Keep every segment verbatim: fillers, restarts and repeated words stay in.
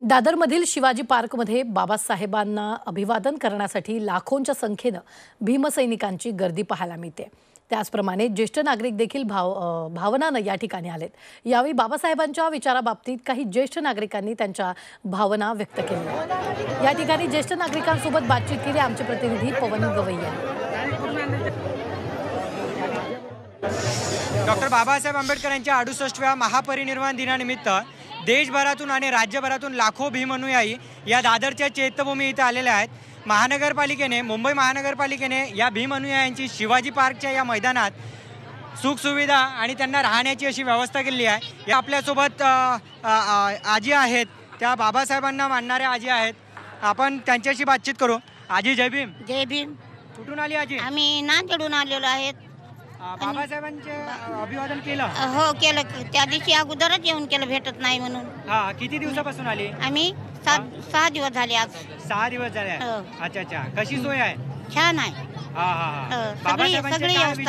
दादरमधील शिवाजी पार्कमध्ये बाबासाहेबांना अभिवादन करण्यासाठी लाखोंच्या संख्येने भीमसैनिकांची गर्दी पाहायला मिळते। त्याचप्रमाणे ज्येष्ठ नागरिक देखील भाव भावनाने या ठिकाणी आलेत। यावेळी बाबासाहेबांच्या विचाराबाबतीत काही ज्येष्ठ नागरिकांनी त्यांच्या भावना व्यक्त केल्या। या ठिकाणी ज्येष्ठ नागरिकांसोबत बातचीत केली आमचे प्रतिनिधी पवन गवई यांनी। डॉक्टर बाबासाहेब आंबेडकर यांच्या अडुसष्टव्या महापरिनिर्वाण दिनानिमित्त देशभरातून आणि राज्यभरातून लाखो भीमअनुयायी या दादरच्या चैत्यभूमी इथे आलेले आहेत। महानगरपालिकेने मुंबई महानगरपालिकेने या भीमअनुयायांची शिवाजी पार्कच्या या मैदानात सुखसुविधा आणि त्यांना राहण्याची अशी व्यवस्था केली आहे। या आपल्यासोबत आजी आहेत, त्या बाबासाहेबांना मानणाऱ्या आजी आहेत। आपण त्यांच्याशी बातचीत करू। आजी जय भीम। जय भीम। कुठून आली आजी? आम्ही नांदेडून आलेलो आहेत। बाबासाहेबांचे अभिवादन केलं? हो केलं, त्या दिवशी अगोदरच येऊन केलं, भेटत नाही म्हणून। हा, किती दिवसापासून आली? आम्ही सात सहा दिवस झाले आज। सहा दिवस झाले? अच्छा अच्छा, कशी सोय आहे? छान आहे। हा हा, बाबासाहेबांचे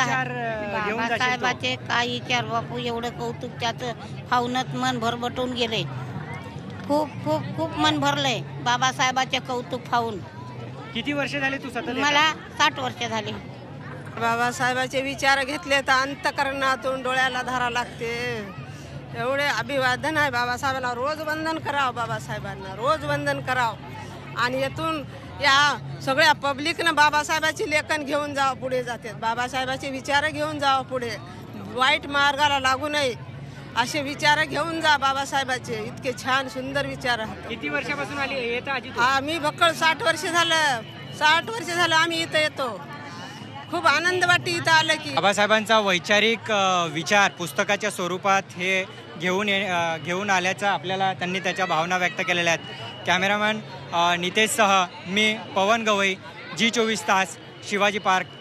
काय विचार बापू, एवढं कौतुक त्याचं पाहूनच मन भरभटून गेले। खूप खूप खूप मन भरलंय बाबासाहेबांचे कौतुक पाहून। किती वर्ष झाले तू सतत? मला साठ वर्ष झाले। बाबासाहेबांचे विचार घेतले तर अंतकरणातून डोळ्याला धारा लागते। एवढे अभिवादन आहे बाबासाहेबांना। रोज वंदन करावं, बाबासाहेबांना रोज वंदन करावं। आणि यातून या सगळ्या पब्लिकनं बाबासाहेबांची लेखन घेऊन जावं, पुढे जाते। बाबासाहेबांचे विचार घेऊन जावं पुढे, वाईट मार्गाला लागू नये असे विचार घेऊन जा बाबासाहेबांचे। इतके छान सुंदर विचार आहेत। किती वर्षापासून आली येता आजी? आम्ही बक्कळ साठ वर्ष झालं साठ वर्ष झालं आम्ही इथं येतो। खूप आनंद वाटते इथं आलं की। बाबासाहेबांचा वैचारिक विचार पुस्तकाच्या स्वरूपात हे घेऊन घेऊन आल्याचा आपल्याला त्यांनी त्याच्या भावना व्यक्त केलेल्या आहेत। कॅमेरामॅन नितेशसह मी पवन गवई, जी चोवीस तास, शिवाजी पार्क,